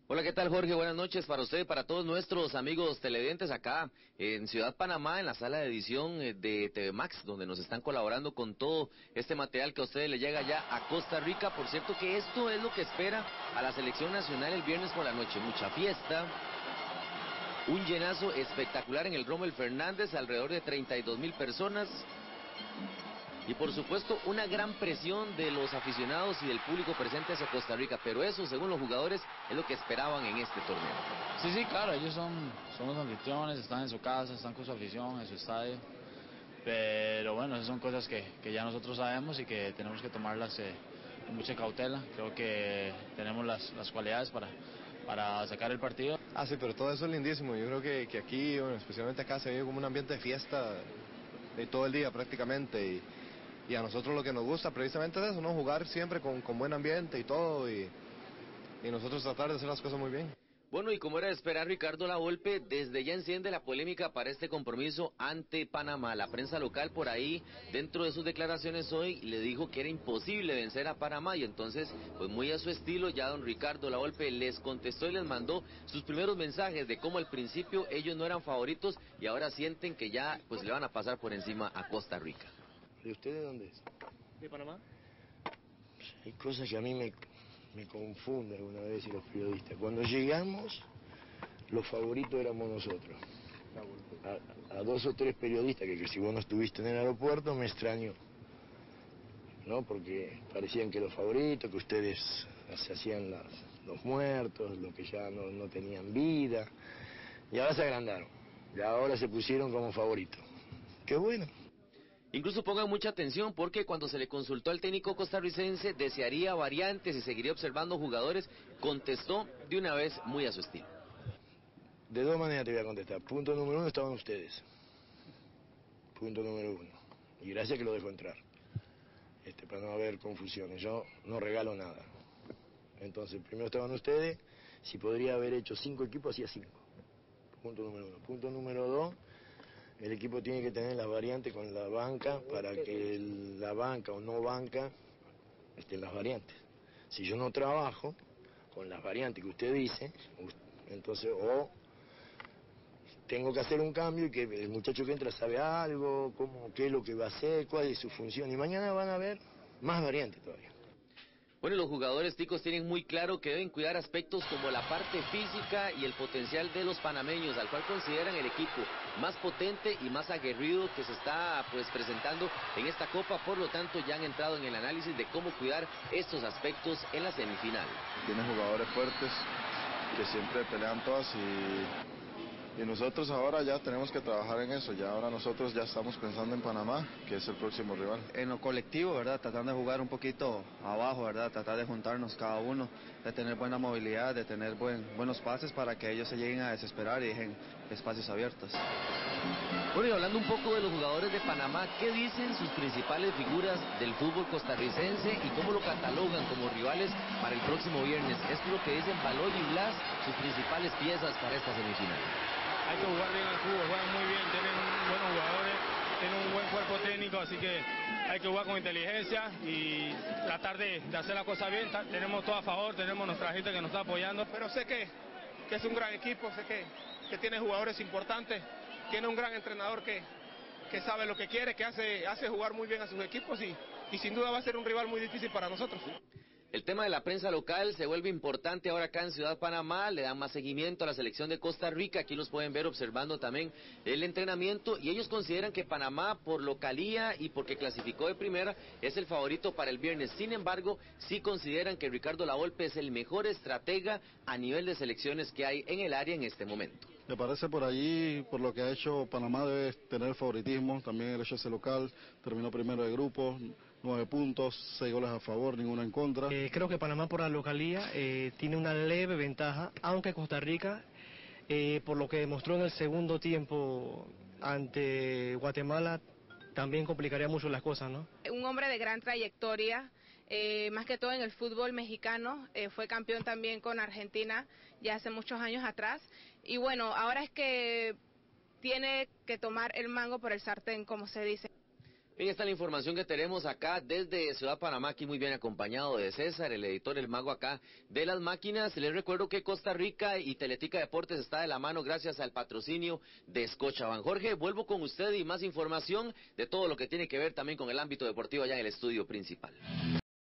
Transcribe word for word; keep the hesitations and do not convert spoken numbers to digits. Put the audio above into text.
Hola, ¿qué tal, Jorge? Buenas noches para usted y para todos nuestros amigos televidentes acá en Ciudad Panamá, en la sala de edición de T V Max, donde nos están colaborando con todo este material que a ustedes le llega ya a Costa Rica. Por cierto que esto es lo que espera a la selección nacional el viernes por la noche. Mucha fiesta, un llenazo espectacular en el Rommel Fernández, alrededor de treinta y dos mil personas. Y por supuesto una gran presión de los aficionados y del público presente hacia Costa Rica, pero eso, según los jugadores, es lo que esperaban en este torneo. Sí, sí, claro, ellos son, son los anfitriones, están en su casa, están con su afición, en su estadio, pero bueno, esas son cosas que, que ya nosotros sabemos y que tenemos que tomarlas eh, con mucha cautela. Creo que tenemos las, las cualidades para, para sacar el partido. Ah, sí, pero todo eso es lindísimo. Yo creo que, que aquí, bueno, especialmente acá, se vive como un ambiente de fiesta de todo el día prácticamente, y Y a nosotros lo que nos gusta precisamente es eso, ¿no? Jugar siempre con, con buen ambiente y todo, y, y nosotros tratar de hacer las cosas muy bien. Bueno, y como era de esperar, Ricardo Lavolpe desde ya enciende la polémica para este compromiso ante Panamá. La prensa local por ahí, dentro de sus declaraciones hoy, le dijo que era imposible vencer a Panamá, y entonces, pues muy a su estilo, ya don Ricardo Lavolpe les contestó y les mandó sus primeros mensajes de cómo al principio ellos no eran favoritos y ahora sienten que ya pues le van a pasar por encima a Costa Rica. ¿De usted de dónde es? ¿De Panamá? Hay cosas que a mí me, me confunden alguna vez y los periodistas. Cuando llegamos, los favoritos éramos nosotros. A, a dos o tres periodistas que, que si vos no estuviste en el aeropuerto me extrañó, ¿no? Porque parecían que los favoritos, que ustedes se hacían las, los muertos, los que ya no, no tenían vida, y ahora se agrandaron, y ahora se pusieron como favoritos. ¡Qué bueno! Incluso pongan mucha atención porque cuando se le consultó al técnico costarricense desearía variantes y seguiría observando jugadores, contestó de una vez muy a su estilo. De dos maneras te voy a contestar. Punto número uno, estaban ustedes. Punto número uno. Y gracias que lo dejo entrar. Este, para no haber confusiones. Yo no regalo nada. Entonces, primero estaban ustedes. Si podría haber hecho cinco equipos, hacía cinco. Punto número uno. Punto número dos. El equipo tiene que tener las variantes con la banca para que el, la banca o no banca estén las variantes. Si yo no trabajo con las variantes que usted dice, entonces o tengo que hacer un cambio y que el muchacho que entra sabe algo, cómo, qué es lo que va a hacer, cuál es su función, y mañana van a ver más variantes todavía. Bueno, los jugadores ticos tienen muy claro que deben cuidar aspectos como la parte física y el potencial de los panameños, al cual consideran el equipo más potente y más aguerrido que se está pues presentando en esta Copa. Por lo tanto, ya han entrado en el análisis de cómo cuidar estos aspectos en la semifinal. Tiene jugadores fuertes que siempre pelean todas, y Y nosotros ahora ya tenemos que trabajar en eso. Ya ahora nosotros ya estamos pensando en Panamá, que es el próximo rival. En lo colectivo, ¿verdad? Tratando de jugar un poquito abajo, ¿verdad? Tratar de juntarnos cada uno, de tener buena movilidad, de tener buen, buenos pases para que ellos se lleguen a desesperar y dejen espacios abiertos. Bueno, y hablando un poco de los jugadores de Panamá, ¿qué dicen sus principales figuras del fútbol costarricense y cómo lo catalogan como rivales para el próximo viernes? Esto es lo que dicen Baloy y Blas, sus principales piezas para esta semifinal. Hay que jugar bien al fútbol, juegan muy bien, tienen buenos jugadores, tienen un buen cuerpo técnico, así que hay que jugar con inteligencia y tratar de, de hacer la cosa bien. Tenemos todo a favor, tenemos nuestra gente que nos está apoyando. Pero sé que, que es un gran equipo, sé que, que tiene jugadores importantes, tiene un gran entrenador que, que sabe lo que quiere, que hace, hace jugar muy bien a sus equipos y, y sin duda va a ser un rival muy difícil para nosotros. El tema de la prensa local se vuelve importante ahora acá en Ciudad Panamá, le dan más seguimiento a la selección de Costa Rica, aquí los pueden ver observando también el entrenamiento, y ellos consideran que Panamá, por localía y porque clasificó de primera, es el favorito para el viernes. Sin embargo, sí consideran que Ricardo Lavolpe es el mejor estratega a nivel de selecciones que hay en el área en este momento. Me parece por allí, por lo que ha hecho Panamá, debe tener favoritismo. También el hecho ese local, terminó primero de grupo, nueve puntos, seis goles a favor, ninguno en contra. Eh, creo que Panamá por la localía eh, tiene una leve ventaja, aunque Costa Rica, eh, por lo que demostró en el segundo tiempo ante Guatemala, también complicaría mucho las cosas, ¿no? Un hombre de gran trayectoria, eh, más que todo en el fútbol mexicano, eh, fue campeón también con Argentina ya hace muchos años atrás, y bueno, ahora es que tiene que tomar el mango por el sartén, como se dice. Bien, esta es la información que tenemos acá desde Ciudad Panamá, aquí muy bien acompañado de César, el editor, el mago acá de las máquinas. Les recuerdo que Costa Rica y Teletica Deportes está de la mano gracias al patrocinio de Scotiabank. Jorge, vuelvo con usted y más información de todo lo que tiene que ver también con el ámbito deportivo allá en el estudio principal.